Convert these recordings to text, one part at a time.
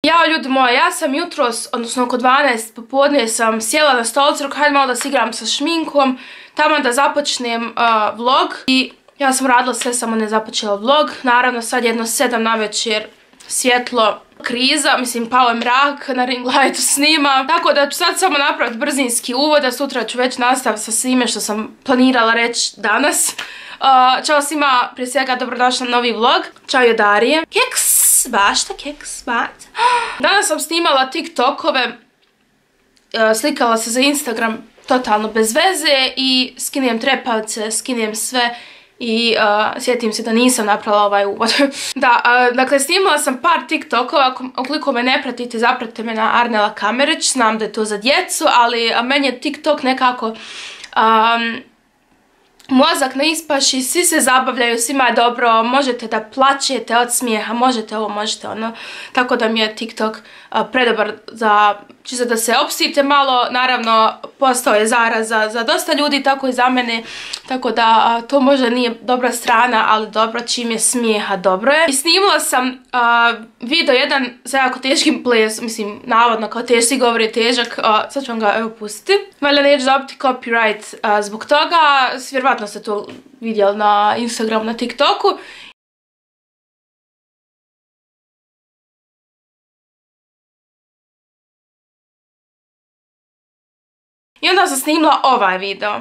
Jao ljudi moji, ja sam jutros, odnosno oko 12 popodne sam sjela na stolicu, rekao hajde malo da se igram sa šminkom, tamo da započnem vlog i ja sam radila sve, samo ne započela vlog. Naravno sad jedno 7 navečer, svjetlo, kriza, mislim pao je mrak, na ring lightu snimam, tako da ću sad samo napraviti brzinski uvod, a sutra ću već nastaviti sa svime što sam planirala reći danas. Ćao svima, prije svega dobrodošla na novi vlog. Ćao je Darije. Keks, bašta, keks, bat. Danas sam snimala TikTokove, slikala se za Instagram totalno bez veze i skinem trepavce, skinem sve i sjetim se da nisam napravila ovaj uvod. Da, dakle snimala sam par TikTokova, ukoliko me ne pratite, zapratite me na Arnela Kamerić, znam da je to za djecu, ali meni je TikTok nekako mozak ne ispaši, svi se zabavljaju, svima je dobro, možete da plačete od smijeha, možete ovo, možete ono, tako da mi je TikTok predobar za, čisto da se opustite malo, naravno postao je zaraza za dosta ljudi, tako i za mene, tako da to možda nije dobra strana, ali dobro, čim je smijeha, dobro je. I snimila sam video jedan sa jako teškim plesom, mislim, navodno kao teški govor je težak, sad ću vam ga evo pustiti. Valjda neću dobiti copyright zbog toga, vjerovatno ste to vidjeli na Instagramu, na TikToku. I onda sam snimila ovaj video.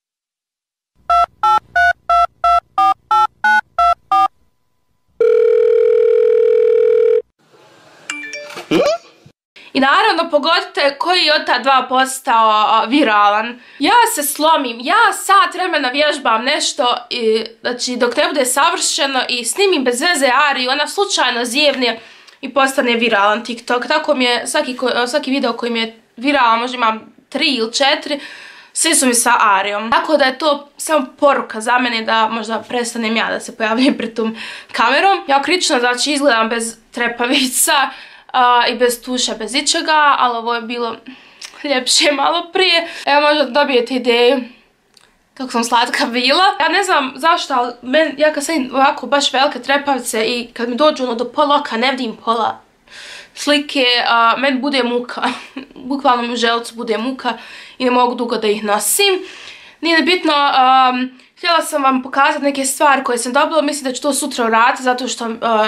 I naravno pogodite koji je od ta dva postao viralan. Ja se slomim, ja sat vremena vježbam nešto, znači dok ne bude savršeno i snimim bez veze Ariju, ona slučajno zjevne i postane viralan TikTok. Tako mi je svaki video koji mi je viralan, možda imam 3 ili 4, svi su mi sa Arijom. Tako da je to samo poruka za mene da možda prestanem ja da se pojavljam pred tom kamerom. Ja krično, znači izgledam bez trepavica i bez tuša, bez ičega, ali ovo je bilo ljepše malo prije. Evo možda dobijete ideju kako sam slatka bila. Ja ne znam zašto, ali ja kad sam ovako baš velike trepavice i kad mi dođu ono do pola oka ne vidim pola slike, meni bude muka. Bukvalno mi u želucu bude muka i ne mogu dugo da ih nosim. Nije bitno, htjela sam vam pokazati neke stvari koje sam dobila, mislim da ću to sutra uraditi zato što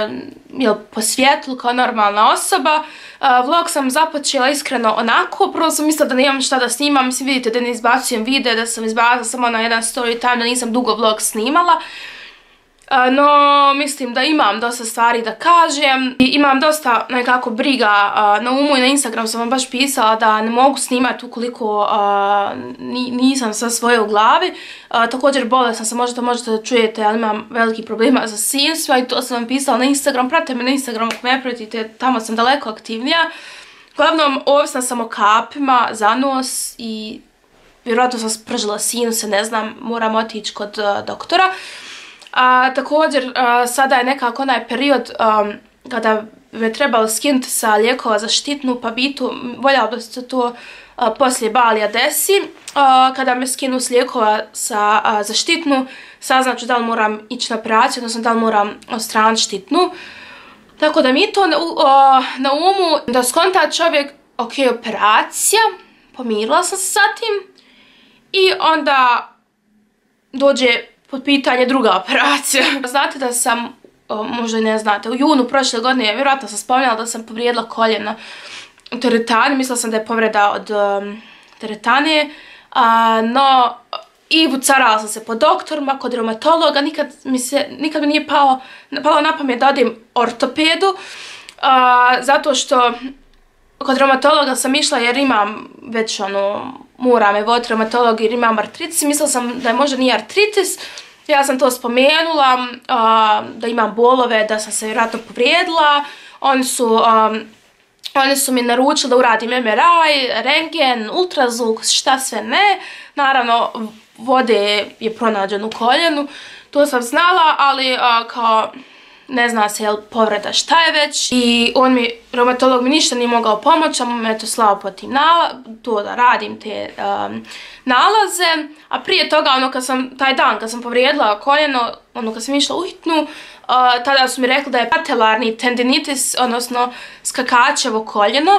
po svjetlu kao normalna osoba. Vlog sam započela iskreno onako, prvo sam mislila da nemam šta da snimam, mislim vidite da ne izbacujem video, da sam izbacila samo na jedan story time, da nisam dugo vlog snimala. No, mislim da imam dosta stvari da kažem i imam dosta nekako briga na umu i na Instagram sam vam baš pisala da ne mogu snimati ukoliko nisam sa svoje u glavi. Također bolesna sam, možda možete da čujete, ali imam veliki problema sa sinusima i to sam vam pisala na Instagram. Pratite me na Instagram ako me pratite, tamo sam daleko aktivnija. Uglavnom, ovisna sam o kapima za nos i vjerojatno sam spržila sinuse, ne znam, moram otići kod doktora. Također, sada je nekako onaj period kada me trebalo skinuti sa lijekova za štitnu, pa bi tu voljela da se to poslije Balija desi. Kada me skinu s lijekova za štitnu, saznaću da li moram ići na operaciju, odnosno da li moram odstraniti štitnu. Tako da mi to na umu, da skonta čovjek, ok, operacija, pomirila sam se sa tim i onda dođe pod pitanje druga operacija. Znate da sam, možda i ne znate, u junu prošle godine, vjerojatno sam spomenula da sam povrijedila koljeno u teretani, mislila sam da je povreda od teretane, no i vucarala sam se po doktorima, kod reumatologa, nikad mi nije palo na pamet da odem ortopedu, zato što kod reumatologa sam išla jer imam već mora me voditi reumatolog jer imam artritis i mislila sam da je možda nije artritis. Ja sam to spomenula, da imam bolove, da sam se vjerojatno povrijedila. Oni su mi naručili da uradim MRI, rentgen, ultrazvuk, šta sve ne. Naravno, vode je pronađeno u koljenu, to sam znala, ali kao ne zna se jel povreda šta je već i reumatolog mi ništa nije mogao pomoći, a me to slao po tim to da radim te nalaze, a prije toga taj dan kad sam povrijedila koljeno, kad sam išla u hitnu, tada su mi rekli da je patelarni tendinitis, odnosno skakačevo koljeno.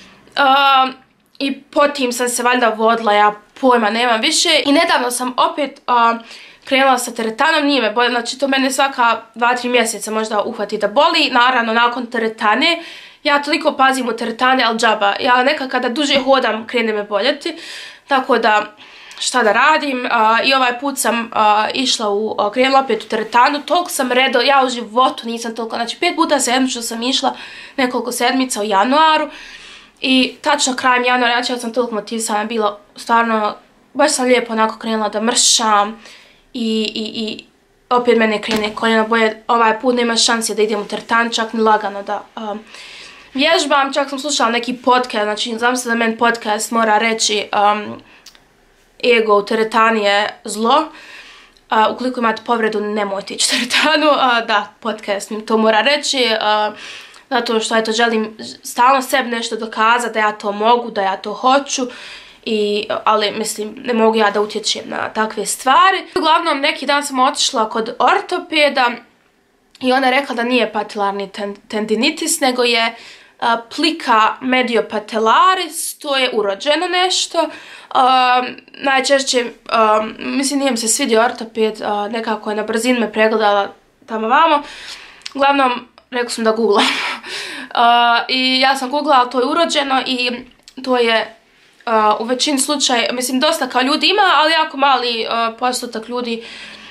I potim sam se valjda vodila, ja pojma nemam više. I nedavno sam opet krenula sa teretanom, nije me bolje, znači to mene svaka 2-3 mjeseca možda uhvati da boli. Naravno, nakon teretane, ja toliko pazim u teretane, ali džaba. Ja nekad kada duže hodam, krene me boljeti. Tako da, šta da radim. I ovaj put sam krenula opet u teretanu, toliko sam ja u životu nisam toliko, znači 5 puta sedmično sam išla, nekoliko sedmica u januaru. I tačno krajem januara, znači ja sam toliko motivisana bila, stvarno, baš sam lijepo onako krenula da mršam i opet mene krene koljeno bolje. Ovaj put nema šanse da idem u teretanu, čak ni lagano da vježbam, čak sam slušala neki podcast, znači znam se da meni podcast mora reći ego u teretani je zlo. Ukoliko imate povredu, nemojte ići u teretanu, da, podcast mi to mora reći. Zato što eto, želim stalno sebi nešto dokazati da ja to mogu, da ja to hoću. Ali mislim, ne mogu ja da utječem na takve stvari. Uglavnom, neki dan sam otišla kod ortopeda i ona je rekla da nije patelarni tendinitis, nego je plika mediopatellaris, to je urođeno nešto. Najčešće, mislim, nije mi se svidio ortoped, nekako je na brzinu me pregledala tamo vamo. Uglavnom, rekla sam da googlam. I ja sam googlala, to je urođeno i to je u većini slučaja, mislim, dosta kao ljudi ima, ali jako mali postotak ljudi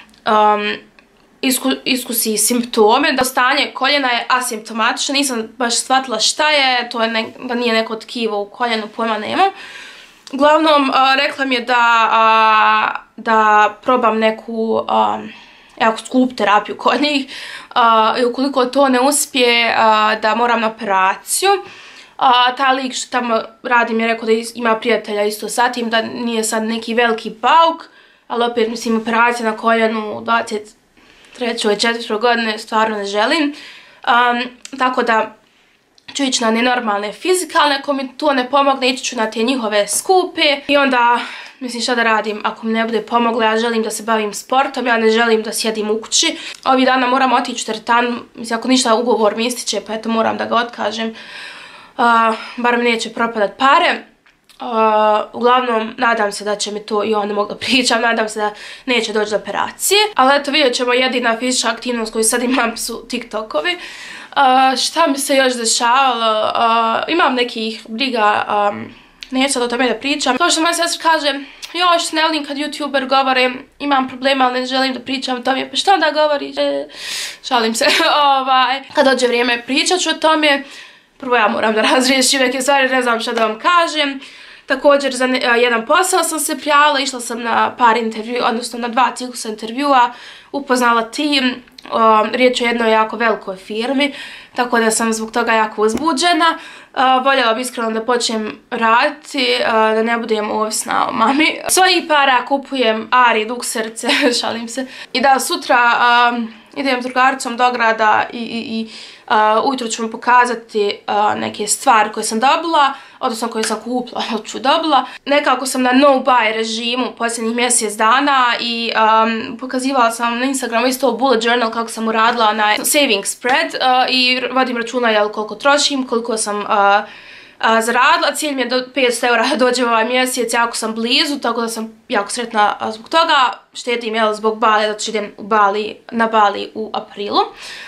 iskusi simptome. Da stanje koljena je asimptomatično, nisam baš shvatila šta je, to je da nije neko tkivo u koljenu, pojma nemam. Uglavnom, rekla mi je da probam neku jako skup terapiju kod njih i ukoliko to ne uspije da moram na operaciju. Taj lik što tamo radi mi je rekao da ima prijatelja isto sa tim, da nije sad neki veliki bauk, ali opet mislim operacija na koljenu u 23. i 4. godine stvarno ne želim. Tako da ću ići na nenormalne fizikalne, ako mi to ne pomogne ići ću na te njihove skupe i onda mislim šta da radim ako mi ne bude pomoglo. Ja želim da se bavim sportom, ja ne želim da sjedim u kući. Ovih dana moram otići u teretanu, mislim ako ništa ugovor mi ističe pa eto moram da ga otkažem. Bar mi neće propadat pare. Uglavnom, nadam se da će mi to, i onda mogu da pričam, nadam se da neće doći do operacije. Ali eto, vidjet ćemo, jedina fizička aktivnost koju sad imam su TikTokovi. Šta mi se još dešavalo? Imam nekih briga, neću sad o tome da pričam. To što moja sestra kaže, još ne volim kad youtuber govore, imam problema, ali ne želim da pričam o tome. Pa što onda govoriš? Šalim se. Kad dođe vrijeme pričat ću o tome. Prvo ja moram da razriješim neke stvari, ne znam šta da vam kažem. Također za jedan posao sam se prijavila, išla sam na par intervjua, odnosno na 2 ciklusa intervjua, upoznala tim, riječ o jednoj jako velikoj firmi, tako da sam zbog toga jako uzbuđena. Voljela bi iskreno da počnem raditi, da ne budem ovisna o mami. Svojih para kupujem Ari, dukserice, šalim se. I da sutra idem s drugaricom do grada i ujutro ću vam pokazati neke stvari koje sam dobila, odnosno koje sam kupila, ću dobila. Nekako sam na no-buy režimu posljednjih mjesec dana i pokazivala sam na Instagramu isto bullet journal kako sam uradila na saving spread i vodim računa koliko trošim, koliko sam zaradila. Cilj mi je do 500 eura dođe ovaj mjesec, jako sam blizu, tako da sam jako sretna zbog toga. Štedim zbog Bali, da ću idem na Bali u aprilu.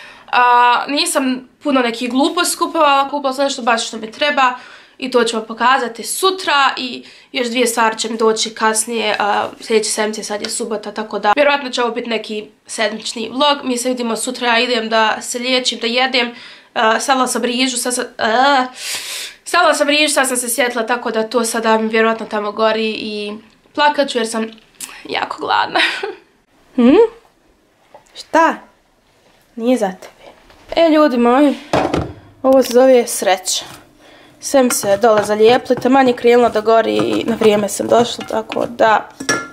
Nisam puno nekih gluposti kupovala, kupila sam nešto baš što mi treba i to ću vam pokazati sutra i još 2 stvari će mi doći kasnije, sljedeće sedmice, sad je subota, tako da vjerojatno će ovo biti neki sedmični vlog. Mi se vidimo sutra, ja idem da se liječim, da jedem, stavila sam rižu, sad sam se sjetila, tako da to sada mi vjerojatno tamo gori i plakat ću jer sam jako gladna. Šta? Nije za tebe. Ljudi moji, ovo se zove sreća. Sve mi se dole zalijepli, taman je krenula da gori i na vrijeme sam došla, tako da...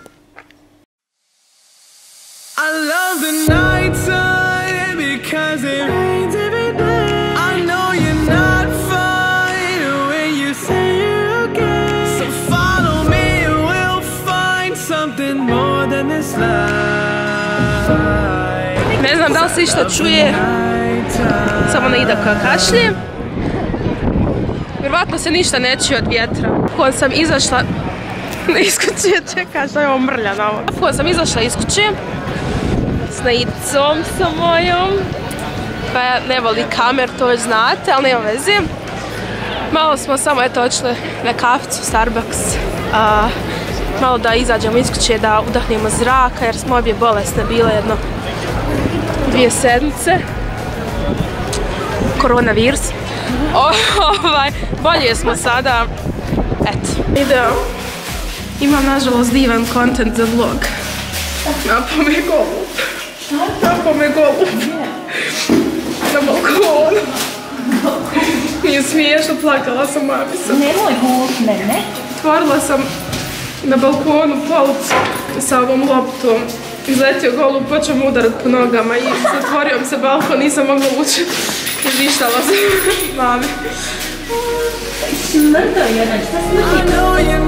I love the night time because it rains every day. I know you're not fine when you say you're okay. So follow me and we'll find something more than this life. Ne znam znam da li se išta čuje, samo ne ide koja kašlje. Vjerovatno se ništa ne čuje od vjetra. Kako sam izašla iz kuće, čekaj što je ovo mrlja na ovo. Kako sam izašla iz kuće s Naicom sa mojom, koja ne voli kamer, to već znate, ali nema veze. Malo smo samo eto odšli na kaficu, Starbucks, malo da izađemo iz kuće, da udahnemo zraka, jer smo obje bolesne bile jedno 2 sedmice. Koronavirus. Bolje smo sada. Eto. Video. Imam nažalost divan content za vlog. Napao me golub. Napao me golub. Na balkonu. Nije smiješno, plakala sam mami sam. Nemoj golub mene. Otvorila sam na balkonu policu sa ovom loptom. Izletio golub, počeo mu udarat po nogama i zatvorio mi se balkon, nisam mogla ući. Izvištala sam mami. Smrto jedan, šta smrti?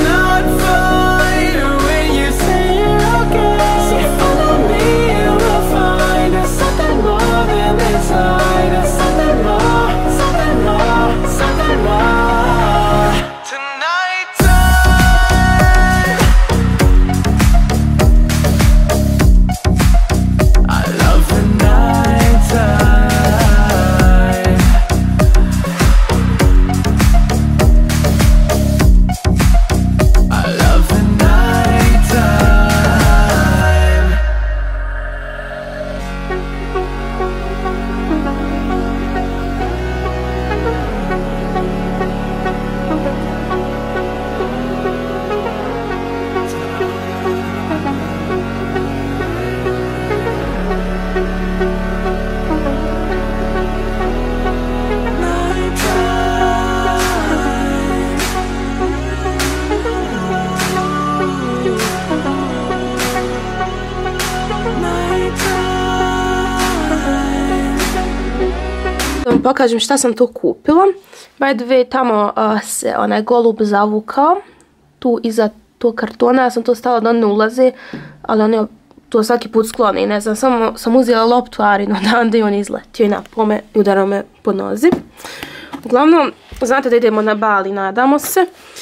Da vam pokažem šta sam tu kupila. By the way, tamo se onaj golub zavukao. Tu iza tog kartona, ja sam to stala da on ne ulaze, ali on je to svaki put skloni. Ne znam, samo sam uzela loptu Arinu onda i on izletio i napao me i udarao me po nozi. Uglavnom, znate da idemo na Bali, nadamo se.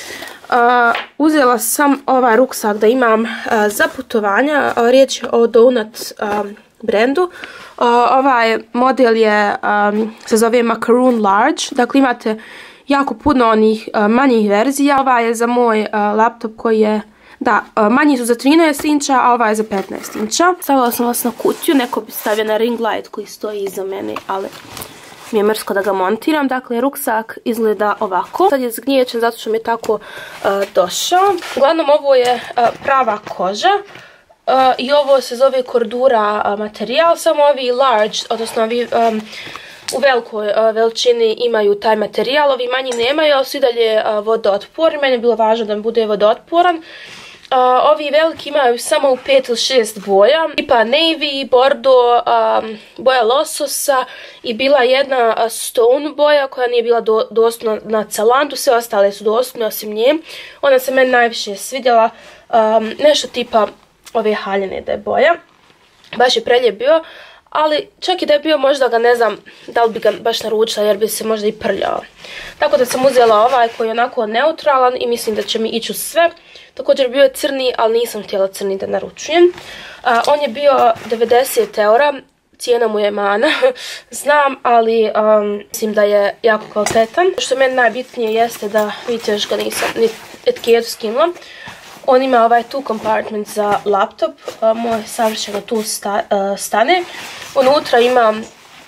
Uzela sam ovaj ruksak da imam za putovanja. Riječ je o Donut brendu. Ovaj model je, se zove Macaroon Large. Dakle, imate jako puno onih manjih verzija. Ovaj je za moj laptop koji je, da, manji su za 13 inča, a ovaj je za 15 inča. Stavila sam vas na kutiju, neko bi stavio na ring light koji stoji iza mene, ali mi je mrsko da ga montiram. Dakle, ruksak izgleda ovako. Sad je zgnječen zato što mi je tako došao. Uglavnom, ovo je prava koža. I ovo se zove Cordura materijal, samo ovi large, odnosno ovi u velikoj veličini imaju taj materijal, ovi manji nemaju, ali su i dalje vodootporni. Meni je bilo važno da mi bude vodootporan. Ovi veliki imaju samo u 5 ili 6 boja, tipa navy, bordo, boja lososa i bila jedna stone boja koja nije bila dostupna na Zalandu, sve ostale su dostupne osim nje. Ona se meni najviše svidjela, nešto tipa ove haljine da je boja. Baš je prelijep bio, ali čak i da je bio možda ga ne znam da li bi ga baš naručila jer bi se možda i prljao. Tako da sam uzela ovaj koji je onako neutralan i mislim da će mi ići u sve. Također bio je crni, ali nisam htjela crni da naručujem. On je bio 90 eura, cijena mu je mana, znam, ali mislim da je jako kvalitetan. Što je meni najbitnije jeste da, vidite, još ga nisam ni etiketu skinula. On ima ovaj tu compartment za laptop, moj savršeno tu stane. Unutra imam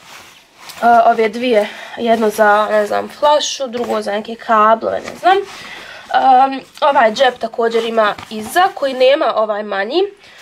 ove dvije, jedno za, ne znam, flašu, drugo za neke kablove, ne znam. Ovaj džep također ima iza, koji nema ovaj manji.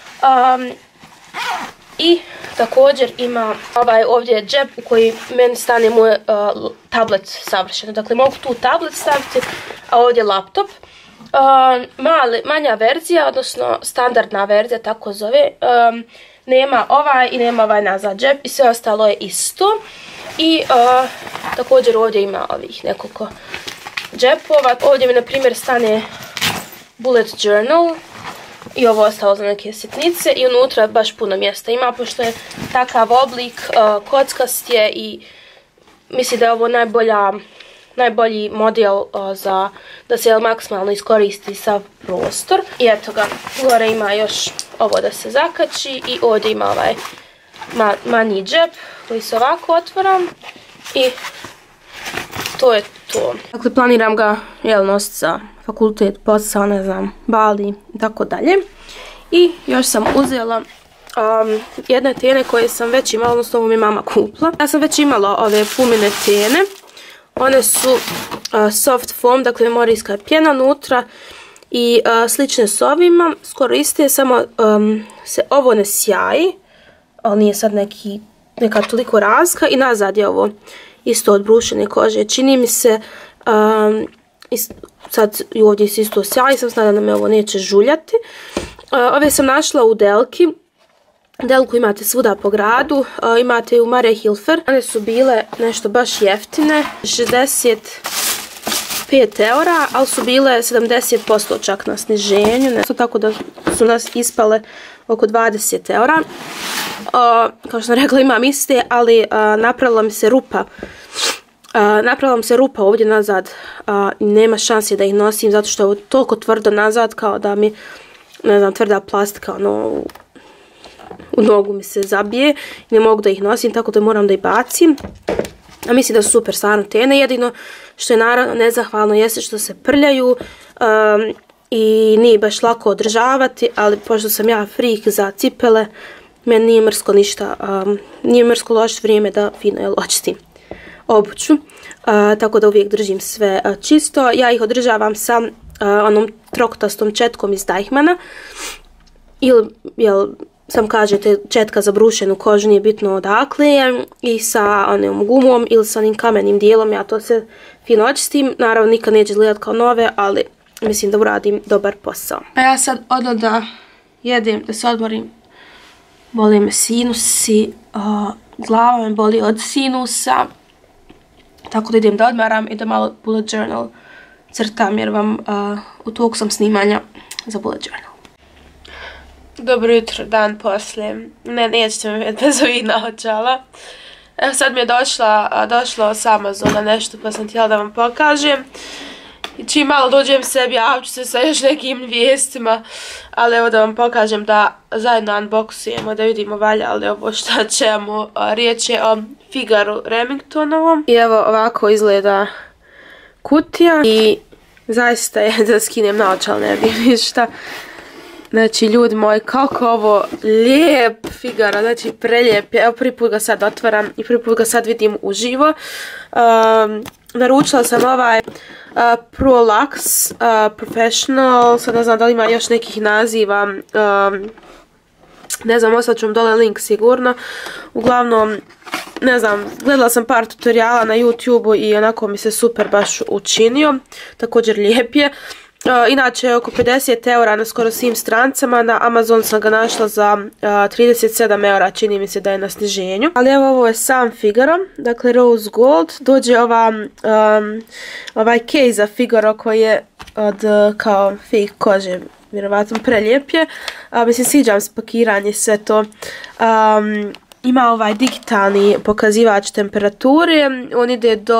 I također ima ovaj ovdje džep u koji meni stane moj tablet savršeno. Dakle, mogu tu tablet staviti, a ovdje laptop. Manja verzija, odnosno standardna verzija, tako zove, nema ovaj i nema ovaj nazad džep i sve ostalo je isto. I također ovdje ima ovih nekoliko džepova. Ovdje mi na primjer stane bullet journal I ovo ostalo za neke sitnice i unutra baš puno mjesta ima, pošto je takav oblik, kockast je i mislim da je ovo najbolji model za da se maksimalno iskoristi sav prostor. I eto ga, gore ima još ovo da se zakači i ovdje ima ovaj manji džep koji se ovako otvara i to je to. Dakle, planiram ga nositi za fakultet, posao, ne znam, Bali i tako dalje. I još sam uzela jedne tene koje sam već imala, odnosno ovo mi je mama kupila. Ja sam već imala ove Pumine tene. One su soft foam, dakle morijska je pjena unutra i slične s ovima. Skoro iste, samo se ovo ne sjaji, ali nije sad neka toliko razlika. I nazad je ovo isto od brušene kože. Čini mi se, sad i ovdje se isto sjaji, sam znala da me ovo neće žuljati. Ove sam našla u Delki. Delku imate svuda po gradu, imate i u Mare Hilfer. One su bile nešto baš jeftine, 65 eura, ali su bile 70% čak na sniženju. Tako da su nas ispale oko 20 eura. Kao što sam rekla, imam iste, ali napravila mi se rupa. Napravila mi se rupa ovdje nazad i nema šanse da ih nosim zato što je ovo toliko tvrdo nazad kao da mi, ne znam, tvrda plastika, u nogu mi se zabije i ne mogu da ih nosim, tako da moram da ih bacim. A mislim da su super stvarno tene, jedino što je naravno nezahvalno jeste što se prljaju i nije baš lako održavati, ali pošto sam ja freak za cipele, meni nije mrsko ništa, nije mrsko loše vrijeme da fino očistim obuću, tako da uvijek držim sve čisto. Ja ih održavam sa onom troktastom četkom iz Deichmana ili, sam kažete, četka za brušenu kožu, nije bitno odakle je, i sa onom gumom ili sa onim kamenim dijelom, ja to sve fino očistim. Naravno nikad neće izgledati kao nove, ali mislim da uradim dobar posao. A ja sad odem da jedem, da se odmorim. Boli me sinusi, glava me boli od sinusa, tako da idem da odmaram i da malo bullet journal crtam, jer vam u toku sam snimanja za bullet journal. Dobro jutro, dan poslije. Ne, nećete me vidjeti bez ovih naočala. Evo sad mi je došlo s Amazona nešto, pa sam htjela da vam pokažem. I čim malo dođem sebi, javit ću se sa još nekim vijestima. Ali evo da vam pokažem da zajedno unboxujemo, da vidimo valja li ovo šta ćemo. Riječ je o Figaru Remingtonovom. I evo ovako izgleda kutija. I zaista je da skinem naočal, ne vidim ništa. Znači, ljudi moji, kako ovo lijep Figaro, znači prelijep je. Evo, prvi put ga sad otvaram i prvi put ga sad vidim uživo. Naručila sam ovaj ProLux Professional, sad ne znam da li ima još nekih naziva, ne znam, ostavit ću vam dole link sigurno. Uglavnom, ne znam, gledala sam par tutoriala na YouTube-u i onako mi se super baš učinio, također lijep je. Inače je oko 50 eura na skoro svim strancama, na Amazon sam ga našla za 37 eura, čini mi se da je na sniženju. Ali evo, ovo je sam Figaro, dakle Rose Gold, dođe ovaj case za Figaro koji je od kao fake kože, vjerovatno prelijep je. Mislim, sviđam se pakiranje, sve to. Ima ovaj digitalni pokazivač temperature, on ide do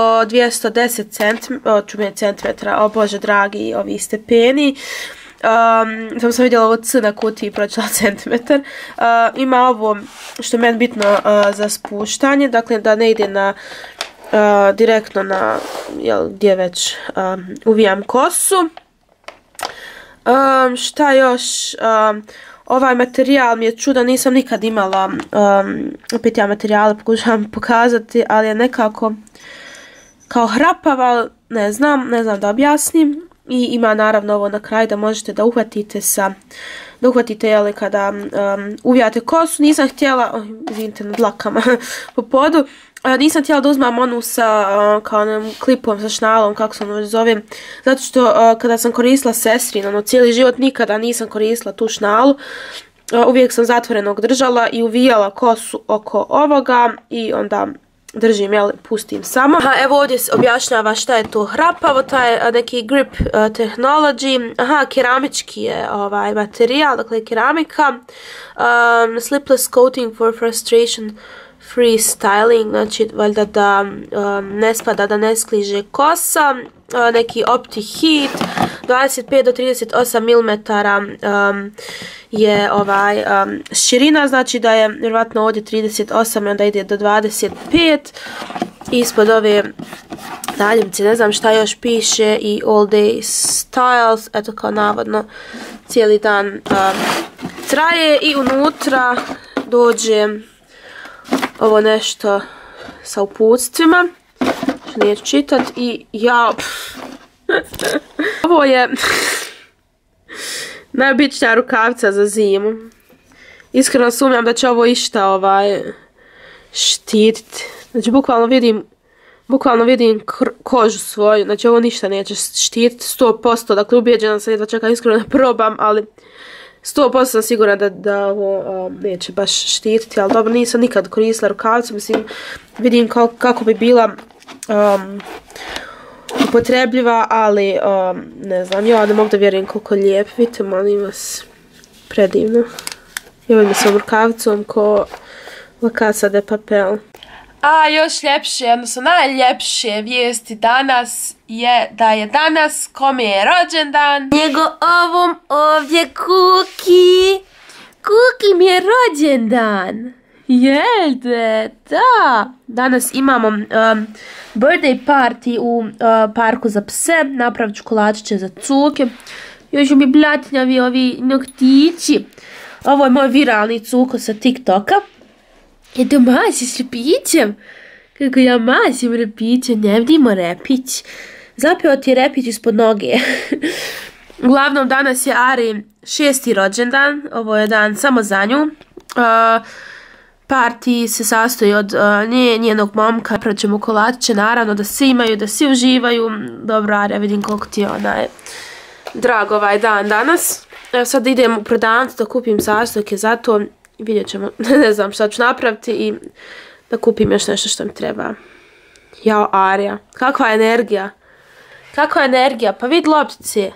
210 cm, o bože dragi, ovi stepeni. Samo sam vidjela ovo C na kutiji, pročela centimetar. Ima ovo što je meni bitno za spuštanje, dakle da ne ide direktno na gdje već uvijam kosu. Šta još? Ovaj materijal mi je čudan, nisam nikad imala, opet ja materijale pokušavam pokazati, ali je nekako kao hrapava, ne znam da objasnim. I ima naravno ovo na kraju da možete da uhvatite kada uvijate kosu. Nisam htjela, izvinite na dlakama po podu, nisam htjela da uzmem onu sa kao onom klipom sa šnalom, kako se ono zove, zato što kada sam koristila sestrin, cijeli život nikada nisam koristila tu šnalu, uvijek sam zatvorenog držala i uvijala kosu oko ovoga i onda držim, jel, pustim samo. Aha, evo ovdje se objašnjava šta je to hrapavo, taj neki grip technology. Aha, keramički je ovaj materijal, dakle keramika. Slipless coating for frustration free styling, znači valjda da ne spada, da ne skliže kosa. Neki Opti Heat, 25 do 38 mm je ovaj širina, znači da je vjerojatno ovdje 38 i onda ide do 25. Ispod ove naljepnice ne znam šta još piše i all day styles, eto kao navodno cijeli dan traje i unutra dođe ovo nešto sa uputstvima što neću čitat i ja ovo je najobičnija rukavca za zimu. Iskreno sumnjam da će ovo išta ovaj štititi. Znači bukvalno vidim kožu svoju, znači ovo ništa neće štititi 100%, dakle ubijeđena sam, jedva čekam iskreno da probam, ali 100% sam sigurna da ovo neće baš štititi, ali dobro, nisam nikad koristila rukavicu, mislim, vidim kako bi bila upotrebljiva, ali ne znam, ja ne mogu da vjerujem koliko je lijep, vidite, molim vas, predivno. I ovim s ovom rukavicom ko La Casa de Papel. A još ljepše, odnosno najljepše vijesti danas je da je danas kome je rođendan. Njegovom ovdje Kuki. Kuki mi je rođendan. Jelde, da. Danas imamo birthday party u parku za pse. Napravit ću kolačiće za cuke. Još mi blatnjavi ovi noktići. Ovo je moj viralni cuko sa TikToka. Eto masiš repićem. Kako ja masim repićem, ne vidimo repić. Zapeo ti je repić ispod noge. Uglavnom danas je Ari 6. rođendan. Ovo je dan samo za nju. Party se sastoji od njenog momka. Praćemo kolačiće, naravno da svi imaju, da svi uživaju. Dobro Ari, ja vidim koliko ti je drag ovaj dan danas. Evo sad idem u prodavnicu da kupim sastojke za to. Vidjet ćemo, ne znam šta ću napraviti i da kupim još nešto što mi treba. Jao Arija, kakva energija. Kakva energija, pa vid loptice.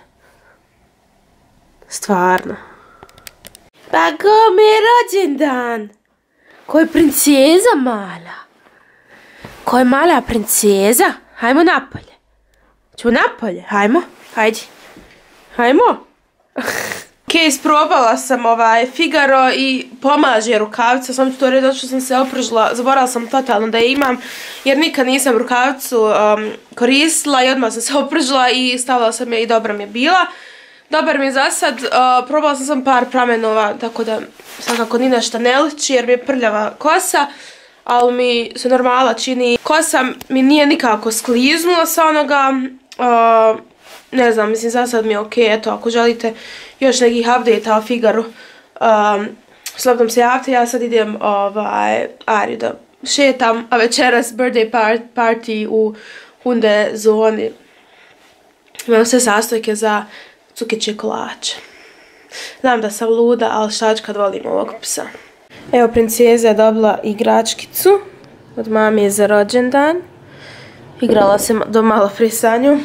Stvarno. Pa kome je rođendan? Ko je princeza mala? Ko je mala princeza? Hajmo napolje. Ćemo napolje, hajmo, hajde. Hajmo. Ok, isprobala sam Figaro i pomaže rukavica, samo ću to reći što sam se opržila, zaboravila sam totalno da je imam, jer nikad nisam rukavicu koristila i odmah sam se opržila i stavila sam je i dobra mi je bila. Dobar mi je za sad, probala sam par pramenova, tako da svakako ni nešto ne liči jer mi je prljava kosa, ali mi se normala čini. Kosa mi nije nikako skliznula sa onoga, ne znam, mislim za sad mi je ok, eto ako želite još nekih update-a o Figaru, slobodno se javite, ja sad idem Ari da šetam, a večeras birthday party u Hunde zoni. Imam sve sastojke za cukiće kolače. Znam da sam luda, ali šta ću kad volim ovog psa. Evo, princeza je dobila igračkicu od mame za rođendan. Igrala sam do malo prije sa njom.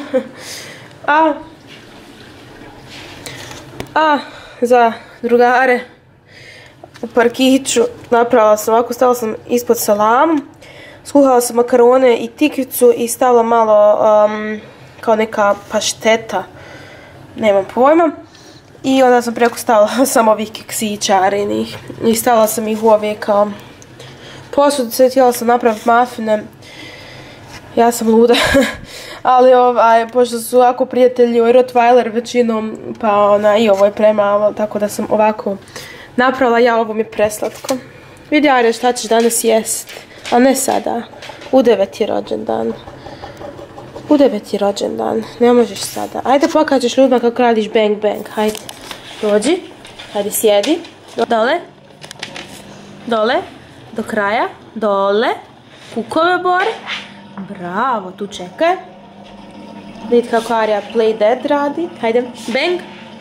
A za drugare u parkiću napravila sam ovako, stavila sam ispod salamu, skuhala sam makarone i tikvicu i stavila malo kao neka pašteta, nemam pojma. I onda sam preko stavila samo ovih keksića arenih i stavila sam ih u ove kao posudice, htjela sam napraviti mafine. Ja sam luda, ali pošto su ovako prijatelji Rottweiler većinom, pa i ovo je premalo, tako da sam ovako napravila, ja ovo mi je preslatko. Vidi Arja šta ćeš danas jest, a ne sada, u 9. je rođendan. U 9. je rođendan, ne možeš sada. Ajde pokažeš ljudima kako radiš bang bang, hajde. Dođi, hajde sjedi, dole, dole, do kraja, dole, kukove bore. Bravo, tu čekaj. Vidite kako Arja play dead radi. Hajde, bang.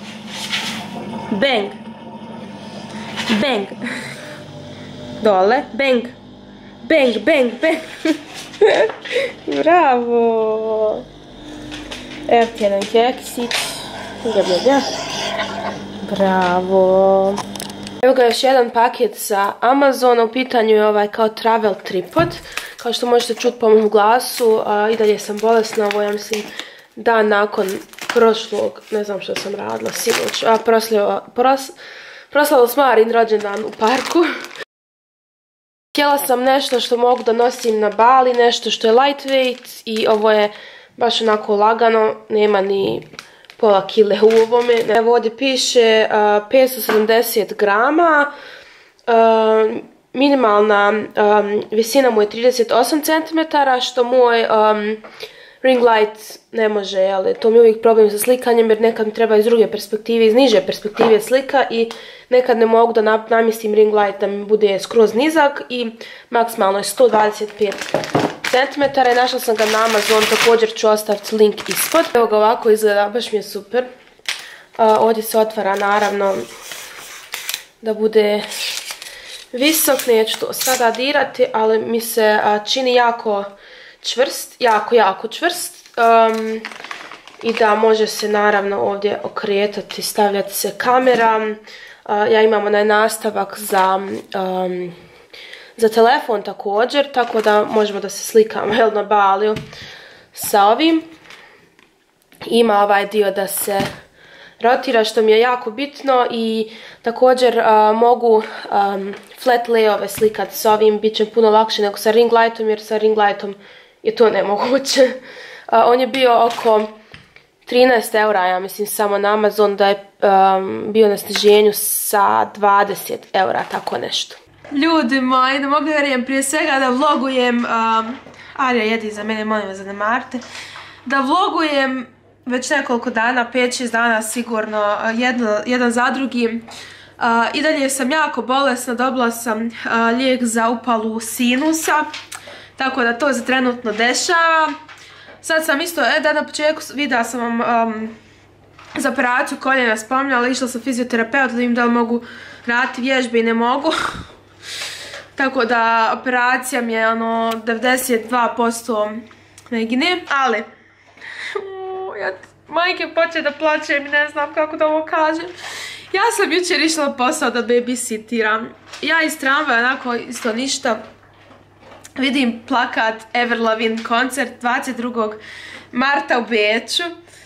Bang. Bang. Dole, bang. Bang, bang, bang. Bravo! Evo ti jedan keksić. Bravo! Evo ga još jedan paket sa Amazona, u pitanju je ovaj kao travel tripod. Kao što možete čuti po mom glasu, i dalje sam bolesna, ovo ja mislim dan nakon prošlog, ne znam što sam radila sinoć, proslavila s Marin rođendan u parku. Htjela sam nešto što mogu da nosim na Bali, nešto što je lightweight i ovo je baš onako lagano, nema ni pola kile u ovome. Evo ovdje piše 570 grama, minimalna visina mu je 38 cm, što moj ring light ne može, ali to mi je uvijek problem sa slikanjem jer nekad mi treba iz druge perspektive, iz niže perspektive slika i nekad ne mogu da namjestim ring light da mi bude skroz nizak i maksimalno je 125 cm i našla sam ga na Amazon, također ću ostaviti link ispod. Evo ga ovako izgleda, baš mi je super. Ovdje se otvara naravno da bude visok, neću to sada dirati, ali mi se čini jako čvrst, jako čvrst. I da može se naravno ovdje okretati, stavljati se kamera. Ja imam onaj nastavak za telefon također, tako da možemo da se slikamo na Baliju sa ovim. Ima ovaj dio da se rotira, što mi je jako bitno, i također mogu flat layove slikati s ovim, bit će puno lakše nego sa ring lightom, jer sa ring lightom je to nemoguće. On je bio oko 13 eura, ja mislim, samo na Amazon, da je bio na sniženju sa 20 eura, tako nešto. Ljudi moji, ne mogu vjerujem prije svega da vlogujem, Arja jedi za mene, molim vas zanemarite, da vlogujem već nekoliko dana, 5-6 dana sigurno, jedan za drugim. I dalje sam jako bolesna, dobila sam lijek za upalu sinusa, tako da to se trenutno dešava. Sad sam isto, da na početku videa sam vam za operaciju koljena spominjala, išla sam fizioterapeuta da im da li mogu raditi vježbe i ne mogu. Tako da operacija mi je 92% negine, ali majke počne da plačem i ne znam kako da ovo kažem. Ja sam jučer išla posao da babysittiram. Ja iz tramvaja, onako isto ništa, vidim plakat Avril Lavigne koncert 22. marta u Beču.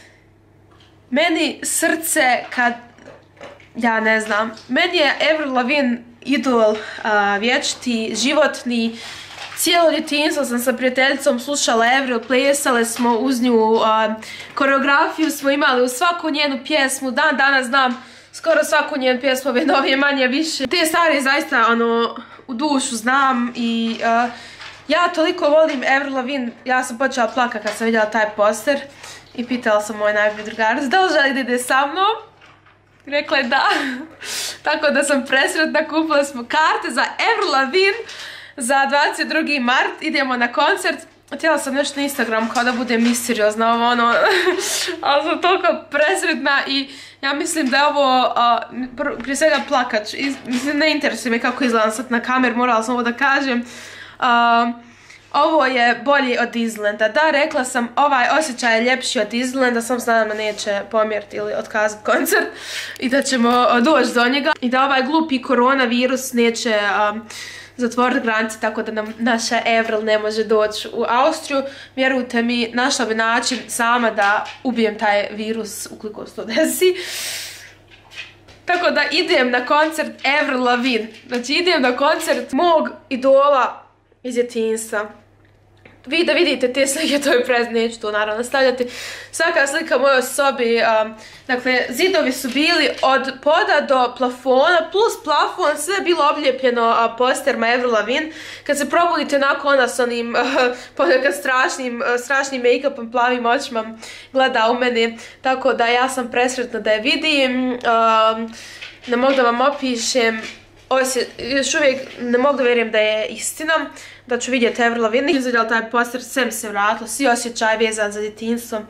Meni srce kad, ja ne znam, meni je Avril Lavigne idol vječiti, životni. Cijelo djetinjstvo sam sa prijateljicom slušala Avril, plesale smo uz nju, koreografiju smo imali u svaku njenu pjesmu, dan danas znam skoro svaku njenu pjesmu, ove novije, manje, više. Te stvari zaista u dušu znam i ja toliko volim Avril Lavigne, ja sam počela plakati kad sam vidjela taj poster i pitala sam moju najbolju drugaricu da li želi da ide sa mnom. Rekla je da. Tako da sam presretna, kupila smo karte za Avril Lavigne za 22. mart, idemo na koncert. Htjela sam nešto na Instagram kao da bude misteriozna, ali sam toliko presretna i ja mislim da je ovo prije svega plakač. Mislim, ne interesuje me kako izgledam sad na kamer, morala sam ovo da kažem. Ovo je bolji od Disneylanda. Da, rekla sam, ovaj osjećaj je ljepši od Disneylanda, sam se nadam da neće pomjeriti ili otkazati koncert i da ćemo doći do njega. I da ovaj glupi koronavirus neće zatvoriti granice tako da nam naša Avril ne može doći u Austriju. Vjerujte mi, našla bi način sama da ubijem taj virus ukoliko se to desi. Tako da idem na koncert Avril Lavigne. Znači idem na koncert mog idola iz djetinjstva. Vi da vidite te slike, to je prezent, neću to naravno stavljati. Svaka slika u mojoj sobi, dakle, zidovi su bili od poda do plafona, plus plafon, sve je bilo oblijepljeno posterma Avril Lavigne. Kad se probudite onako ona s onim ponekad strašnim make-upom, plavim očima gleda u mene. Tako da ja sam presretna da je vidim, ne mogu da vam opišem. Još uvijek ne mogu da vjerujem da je istina, da ću vidjeti Avril Lavigne. Izgledala taj poster, sve mi se vratilo, svi osjećaj vezan za djetinjstvo.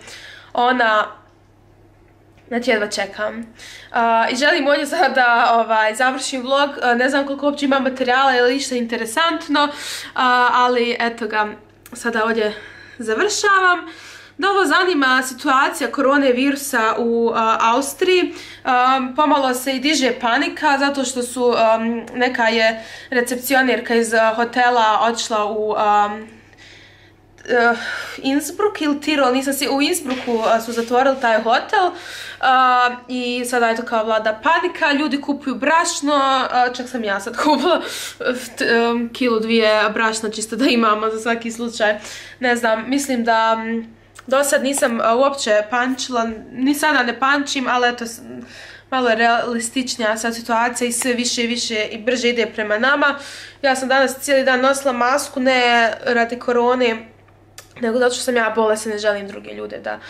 Znači jedva čekam. I želim ovdje sada da završim vlog, ne znam koliko uopće imam materijala ili išta interesantno, ali eto ga, sada ovdje završavam. Da ovo zanima situacija koronavirusa u Austriji, pomalo se i diže panika zato što su neka je recepcionirka iz hotela otišla u Innsbruck ili Tirol, nisam si, u Innsbrucku su zatvorili taj hotel i sada je to kao vlada panika, ljudi kupuju brašno, čak sam ja sad kupila kilu dvije brašna čisto da imamo za svaki slučaj, ne znam, mislim da do sad nisam uopće pančila, ni sada ne pančim, ali eto, malo je realističnija sad situacija i sve više i više i brže ide prema nama. Ja sam danas cijeli dan nosila masku, ne radi korone, nego zato što sam ja bolesna, ne želim druge ljude da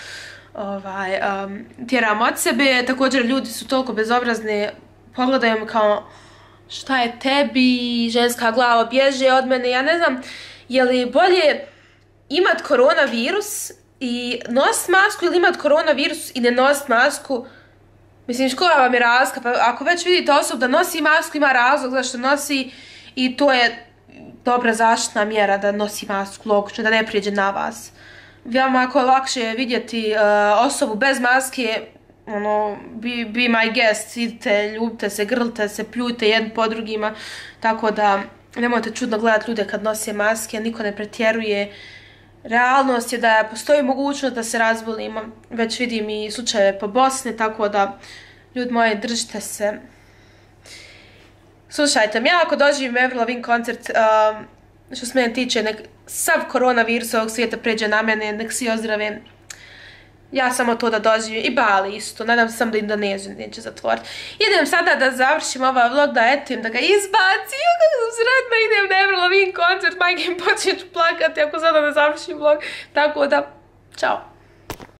tjeram od sebe. Također ljudi su toliko bezobrazni, pogledaju mi kao šta je tebi, ženska glava bježe od mene, ja ne znam, je li bolje imat koronavirus i nosit masku ili imat koronavirus i ne nosit masku. Mislim, koja vam je razlika? Pa ako već vidite osobu da nosi masku, ima razlog zašto nosi i to je dobra zaštitna mjera da nosi masku, logično, da ne prijeđe na vas. Vama ako je lakše vidjeti osobu bez maske, ono, be my guest, idite, ljubite se, grlite se, pljujte jedni po drugima, tako da nemojte čudno gledati ljude kad nose maske, niko ne pretjeruje. Realnost je da postoji mogućnost da se razbolimo, već vidim i slučajeve po Bosni, tako da, ljudi moji, držite se. Slušajte, ja ako doživim Avril Lavigne koncert, što se mene tiče, nek sav koronavirus ovog svijeta pređe na mene, nek svi ozdrave. Ja samo to da doživim, i Bali isto, nadam se sam da Indoneziju neće zatvoriti. Idem sada da završim ovaj vlog, da etim, da ga izbacim, kako sam sretna, idem na Avril Lavigne koncert, majke mi počet plakati ako sada da završim vlog, tako da, čao.